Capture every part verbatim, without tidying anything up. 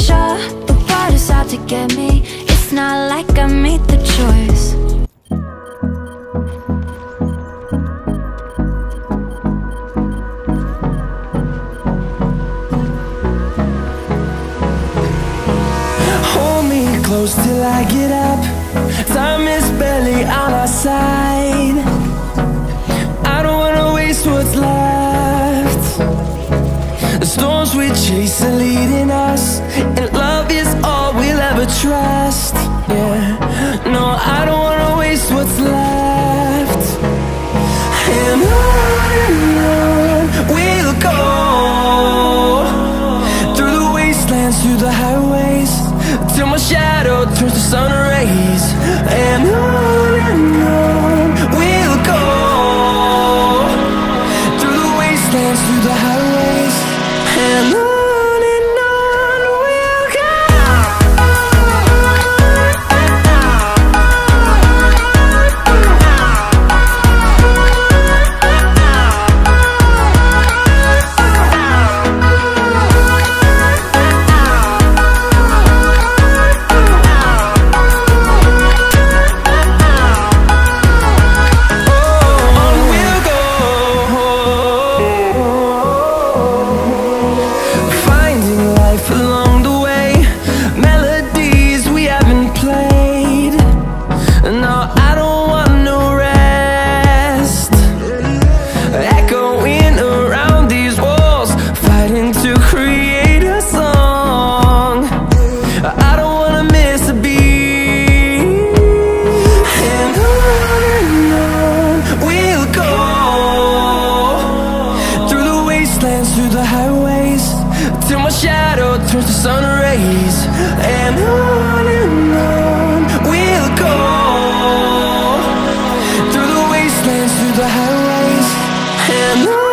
sure the world is out to get me. It's not like I made the choice. Hold me close till I get up. Time is barely on our side. I don't wanna waste what's left. The storms we chase are leading us, and love is all we'll ever trust. Yeah, no, I don't wanna waste what's left. And on and on we'll go, through the wastelands, through the highways, till my shadow turns to sun rays. And on and on we'll go, through the wastelands, through the highways, and on. Through the highways, till my shadow turns to sun rays. And on and on we'll go, through the wastelands, through the highways, and on.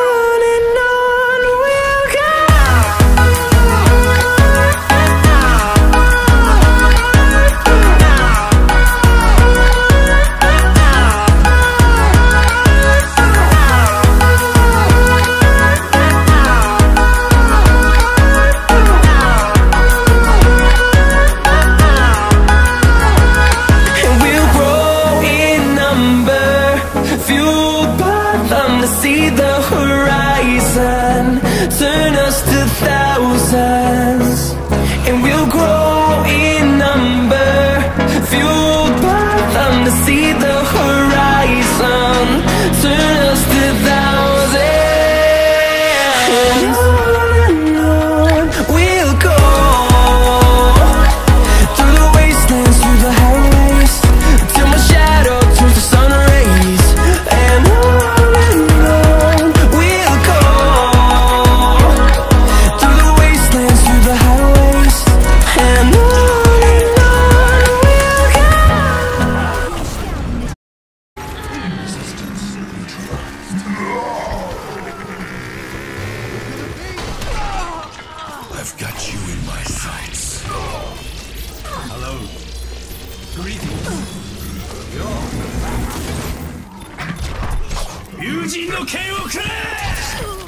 See the horizon turn us to thousands, and we'll grow in number, fueled by them. To see the horizon turn us to thousands, and on and on we'll go, through the wastelands, through the highways, till my shadow turns to sun rays. And on I've got you in my sights. Hello. Greetings. Yo. 友人の剣をくれ!